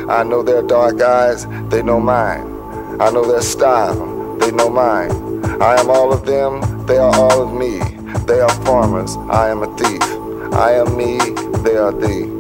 I know their dark eyes, they know mine. I know their style, they know mine. I am all of them, they are all of me. They are farmers, I am a thief. I am me, they are thee.